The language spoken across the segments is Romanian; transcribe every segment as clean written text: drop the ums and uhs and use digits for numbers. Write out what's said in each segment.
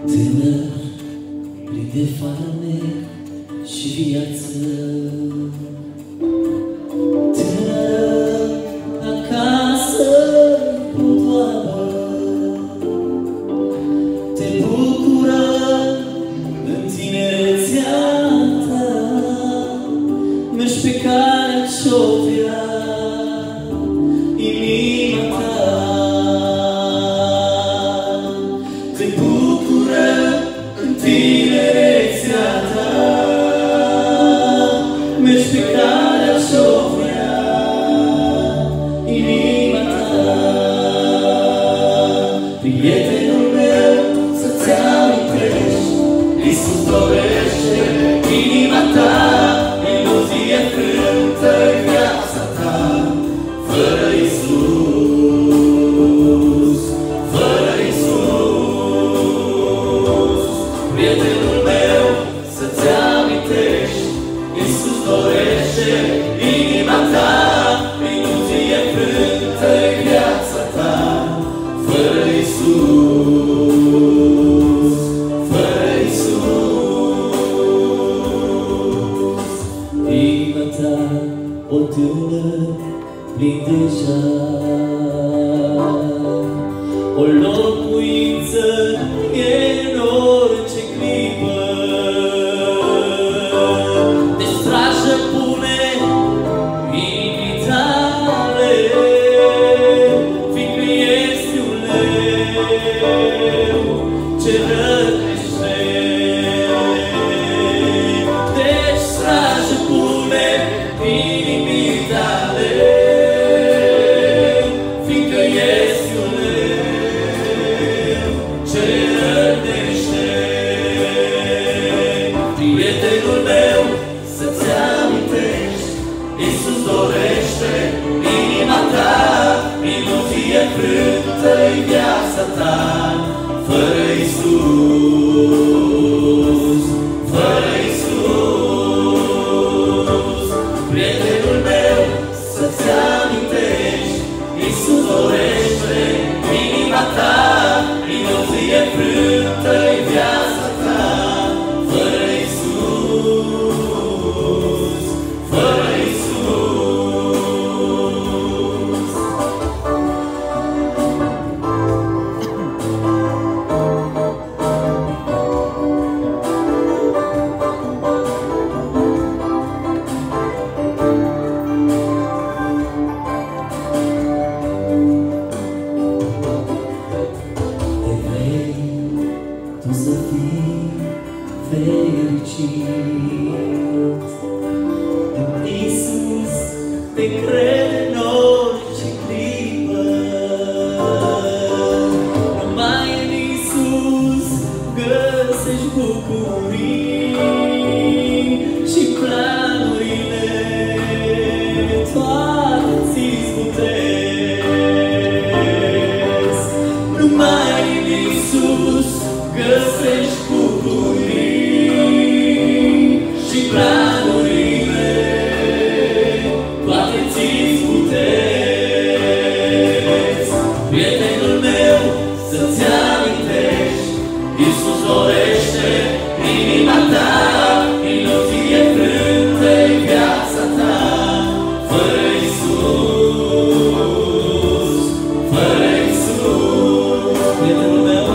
Tânăr, plin de farmec și viață. Tânăr, acasă cu toamnă, te bucură în tinerețea ta, mergi pe calea ce-o vrea inima ta. Te bucură în tinerețea ta, mergi pe calea ce-o vrea inima ta. Prietenul meu, să-ți amintești, Iisus dorește inima ta, iluzie frântă-i viața ta. Fără Iisus, fără Iisus, prietenul meu, să-ți amintești, Iisus dorește inima ta, iluzie frântă-i viața ta. Fără Iisus, fără Iisus, inima ta, o tânăr plin de jar, o locuință e în orice clipă, de strajă pune inimii tale, fiindcă ești un leu ce rănește. De strajă pune inimii tale, fiindcă ești un leu ce rănește. Prietenul meu, să-ți amintești, Iisus dorește inima ta, iluzie frântă-i viața ta. Fără Iisus, fără Iisus, prietenul meu, să-ți amintești, Iisus dorește inima ta, iluzie frântă-i viața ta. Fără Iisus, fără Iisus. Te vrei tu să fii fericit în Iisus, te crede în orice clipă. Numai în Iisus găsești bucurii și planurile toate ți-ți putesc. Numai în Iisus găsești bucurii și planurile toate ți-ți putesc. Prietenul meu, să-ți amintești, Iisus dorește inima ta, iluzie frântă-i viața ta. Fără Iisus, fără Iisus, prietenul meu,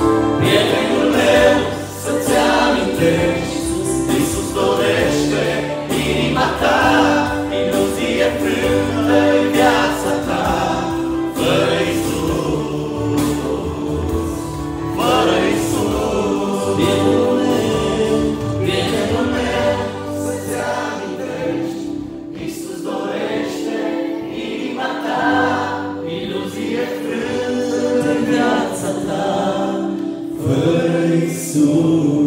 să-ți amintești, Iisus dorește inima ta, iluzie frântă-i viața ta. Fără Iisus, fără Iisus, prietenul meu, să-ți amintești, Iisus dorește inima ta, iluzie frântă-i viața ta. Fără Iisus.